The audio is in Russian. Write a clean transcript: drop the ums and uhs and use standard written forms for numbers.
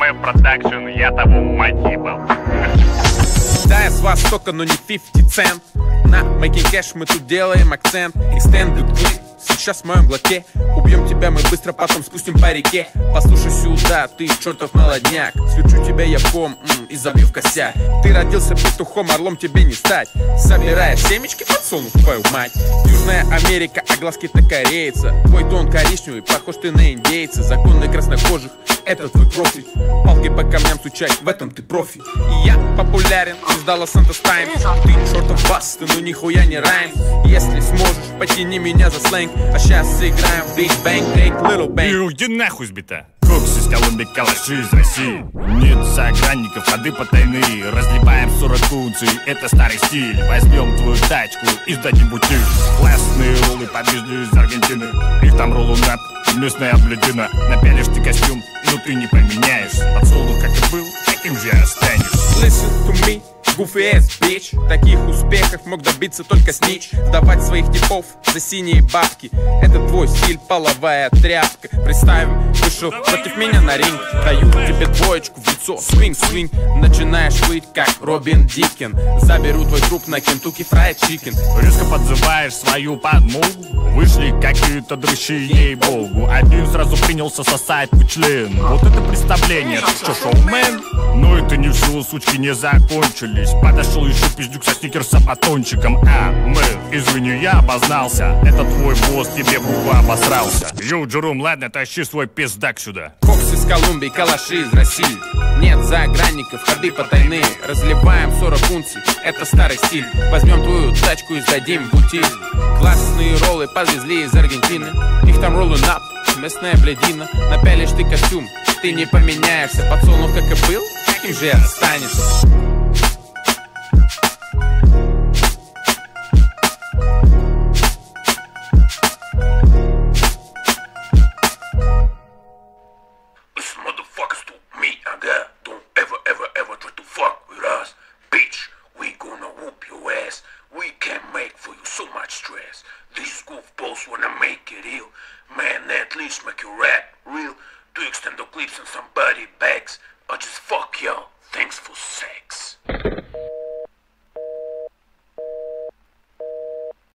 МФ Продакшн, я того мать ебал. Да, я с востока, но не 50 цент. На making cash мы тут делаем акцент. Extended clip, сейчас в моем глотке. Убьем тебя, мы быстро потом спустим по реке. Послушай сюда, ты чертов молодняк. Свечу тебя я бом и забью в косяк. Ты родился петухом, орлом тебе не стать. Собираешь семечки, подсунув твою мать. Южная Америка, а глазки-то корейца. Твой тон коричневый, похож ты на индейца. Законы краснокожих, это твой профиль. Палки по камням стучать, в этом ты профи. И я популярен, издала Санта Стайн. Ты чертов бас, ты ну нихуя не райм. Если сможешь, потяни меня за сленг. А сейчас сыграем в Big Bang, Take Little Bang. Иди нахуй сбита. Кокс из Колумбии, калаши из России. Нет загранников, ходы потайные. Разливаем 40 унций, это старый стиль. Возьмем твою тачку и сдадим бутыль. Классные роллы подвезли из Аргентины. Их там роллунат, местная блядина. Напялишь ты костюм, но ты не поменяешься. Подсолнух как и был, таким же останешься. Listen to me, goofy ass bitch. Таких успехов мог добиться только снич. Сдавать своих типов за синие бабки. Это твой стиль, половая тряпка. Представим, вышел против меня на ринг. Даю тебе двоечку в лицо, свинг, свинг. Начинаешь выть, как Робин Дикен. Заберу твой труп на Kentucky Fried Chicken. Резко подзываешь свою подмогу. Вышли какие-то дрыщи, ей-богу. Один сразу принялся сосать твой член. Вот это представление, ты что, шоумен? Но это не все, сучки не закончились. Подошел еще пиздюк со сникерса батончиком. Извини, я обознался. Это твой босс, тебе буква обосрался. Йоу, Джером, ладно, тащи свой пиздак сюда. Кокс из Колумбии, калаши из России. Нет загранников, ходы потайные. Разливаем 40 унций, это старый стиль. Возьмем твою тачку и сдадим бутиль. Классные роллы подвезли из Аргентины. Их там роллин ап, местная блядина. Напялишь ты костюм, ты не поменяешься. Подсолнух как и был, таким же и останешься. These goofballs wanna make it ill. Man, at least make your rap real. Do extend the clips on somebody bags. Or just fuck y'all. Thanks for sex.